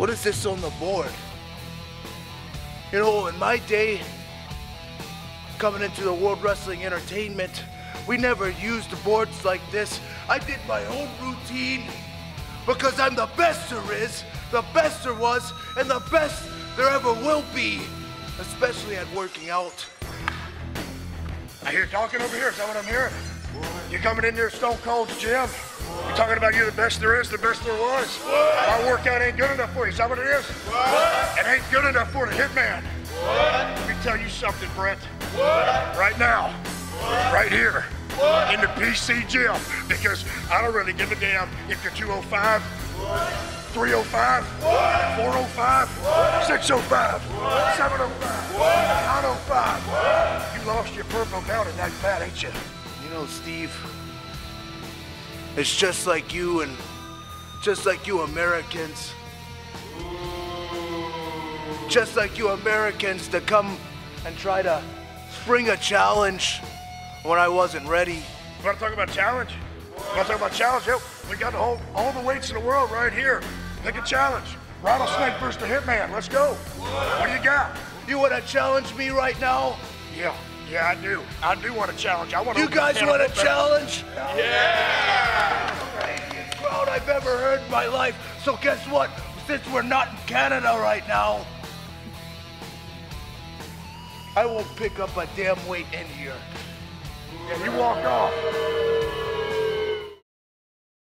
What is this on the board? You know, in my day, coming into the World Wrestling Entertainment, we never used boards like this. I did my own routine because I'm the best there is, the best there was, and the best there ever will be, especially at working out. I hear talking over here. Is that what I'm hearing? You coming in here, Stone Cold's gym? You're talking about you're the best there is, the best there was. My workout ain't good enough for you. Is that what it is? It ain't good enough for the Hitman. Let me tell you something, Brent. Right now, right here, in the PC gym, because I don't really give a damn if you're 205, 305, 405, 605, 705, 905. You lost your purple belt in that fat, ain't you? You know, Steve, it's just like you and just like you Americans. Just like you Americans to come and try to bring a challenge when I wasn't ready. You want to talk about challenge? You want to talk about challenge? Yep, we got all the weights in the world right here. Pick a challenge. Rattlesnake versus the Hitman. Let's go. What do you got? You want to challenge me right now? Yeah, I do. I do want to challenge. I want to. You guys want a challenge? Yeah! Craziest crowd I've ever heard in my life. So guess what? Since we're not in Canada right now, I won't pick up a damn weight in here. Yeah, you walk off.